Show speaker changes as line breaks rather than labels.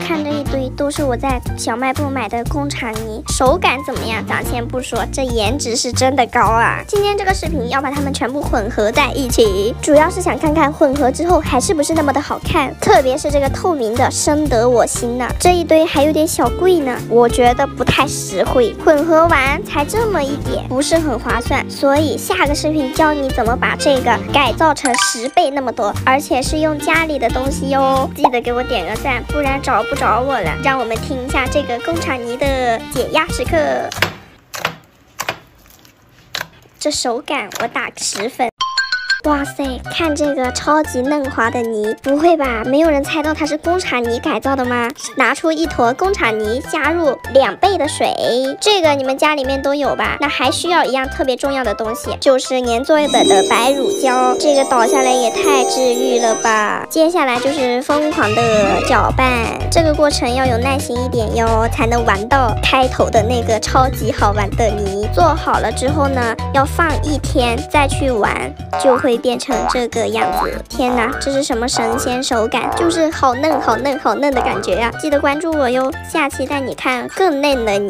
看这一堆都是我在小卖部买的工厂泥，手感怎么样？咱先不说，这颜值是真的高啊！今天这个视频要把它们全部混合在一起，主要是想看看混合之后还是不是那么的好看，特别是这个透明的，深得我心呢。这一堆还有点小贵呢，我觉得不太实惠，混合完才这么一点，不是很划算。所以下个视频教你怎么把这个改造成10倍那么多，而且是用家里的东西哟。记得给我点个赞，不然找不着我了。让我们听一下这个工厂泥的解压时刻。这手感我打10分。哇塞，看这个超级嫩滑的泥，不会吧？没有人猜到它是工厂泥改造的吗？拿出一坨工厂泥，加入2倍的水，这个你们家里面都有吧？那还需要一样特别重要的东西，就是粘作本的白乳胶。这个倒下来也太治愈了吧！接下来就是疯狂的搅拌，这个过程要有耐心一点哟，才能玩到开头的那个超级好玩的泥。做好了之后呢，要放1天再去玩，就会变成这个样子。天哪，这是什么神仙手感？就是好嫩好嫩好嫩的感觉呀！记得关注我哟，下期带你看更嫩的泥。